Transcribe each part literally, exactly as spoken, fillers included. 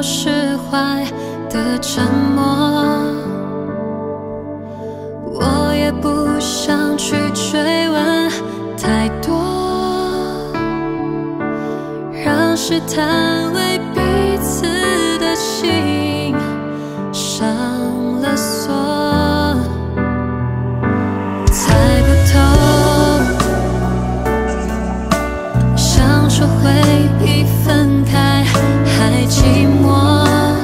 释怀的沉默。我也不想去追问太多，让试探为彼此的心上了锁。猜不透，想说回忆分开还寂寞，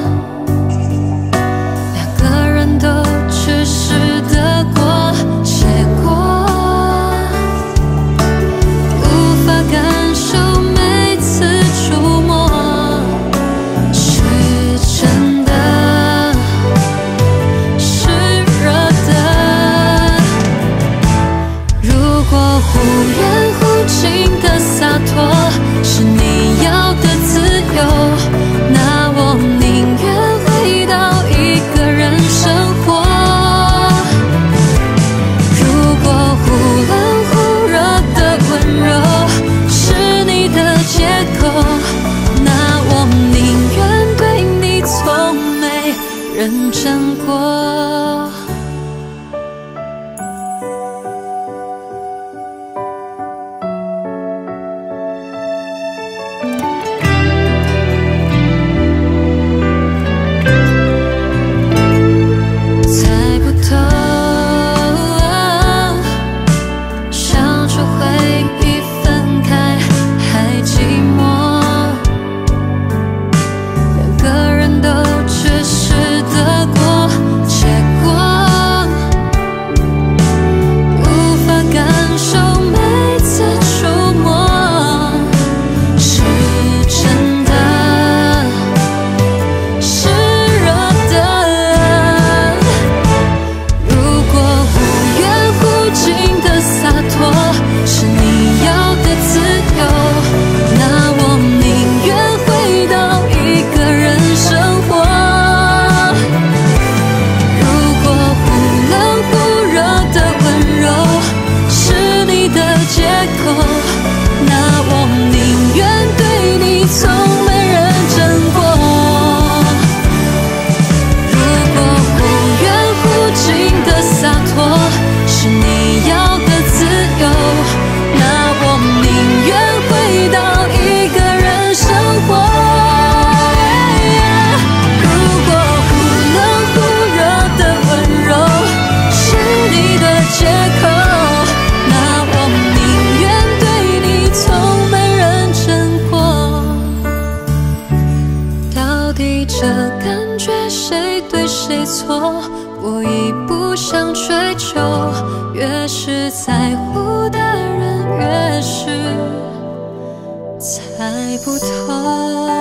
两个人都只是得过且过，无法感受每次触摸是真的，是热的。如果忽远忽近的洒脱是你要的自由，那我宁愿回到一个人生活。如果忽冷忽热的温柔是你的借口，那我宁愿对你从没认真过。猜不透，想说回忆分开还寂寞，两个人都只是得过且过，无法感受每次触摸是真的，是热的。如果忽远忽近的洒脱是你要的自由，那我宁愿回到一个人生活。如果忽冷忽热的温柔是你的借口，那我宁愿对你从没认真过。如果忽远忽近的洒脱是你要的自由，那我宁愿回到一个人生活。如果忽冷忽热的温柔是你的借口，那我宁愿对你从没认真过。到底这感觉谁对谁错？我已不想追究，越是在乎的人越是猜不透。